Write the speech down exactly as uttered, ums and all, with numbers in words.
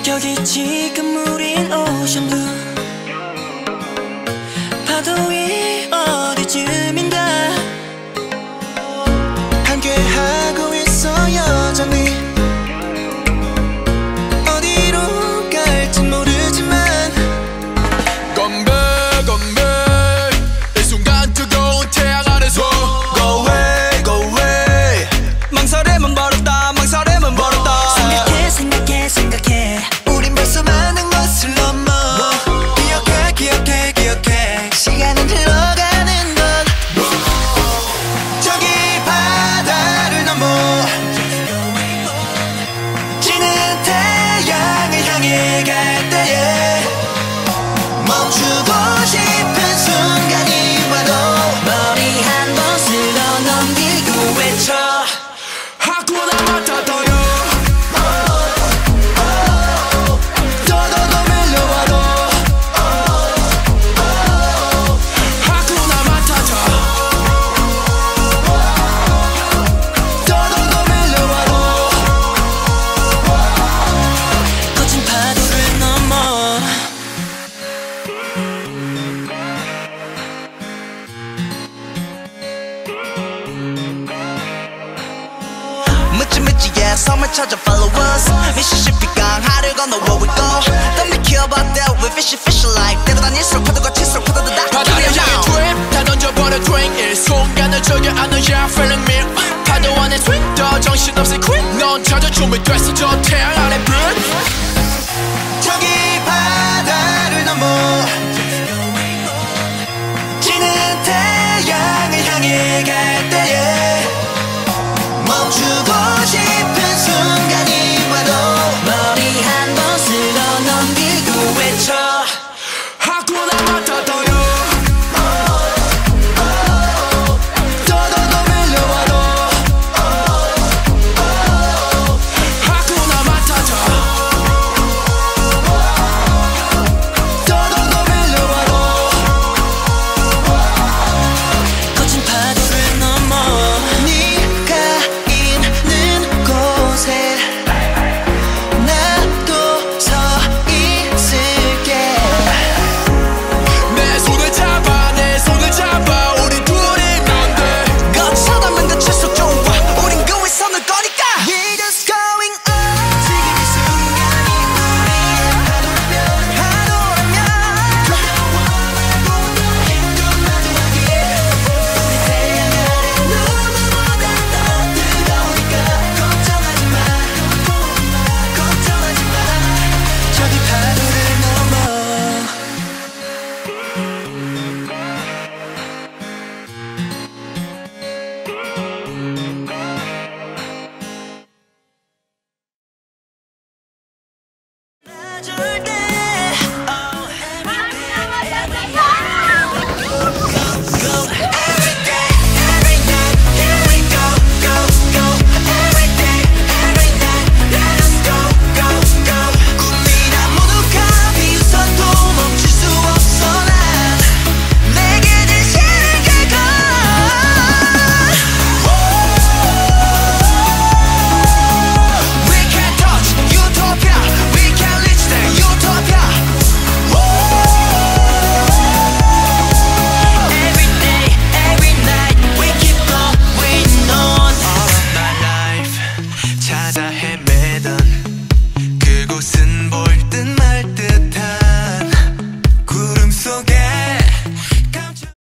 여기 지금 우린 오션뷰 파도 위 어디쯤인가 함께하고 있어 여전히 어디로 갈진 모르지만 건배 건배 이 순간 뜨거운 태양 아래서 Go away go away 망설임은 버렸다 망설임은 버렸다 생각해 생각해 생각해 우린 벌써 많은 것을 넘어 기억해 기억해 기억해 시간은 흘러가는 것 저기 바다를 넘어 지는 태양을 향해 갈 때에 멈추고 싶은 순간이 와도 머리 한 번 쓸어 넘기고 외쳐 하쿠나 마타타요 더더더 밀려와도 하쿠나 마타타 더더더 밀려와도 거친 파도를 넘어 묻지 묻지 yeah 섬을 찾아 follow us 미시시피 강하를 건너 where we go Don't be care about that we fishy fishy like 때로 다닐수록 파도가 칠수록 파도도 다 바다를 향해 트립 다 던져버려 drink 이 순간을 즐겨 안는 yeah feeling me 파도 안에 swing 더 정신없이 quick 넌 찾아 준비됐어 저 태양 아래 빛 저기 바다를 넘어 지는 태양을 향해 갈 때에 멈추고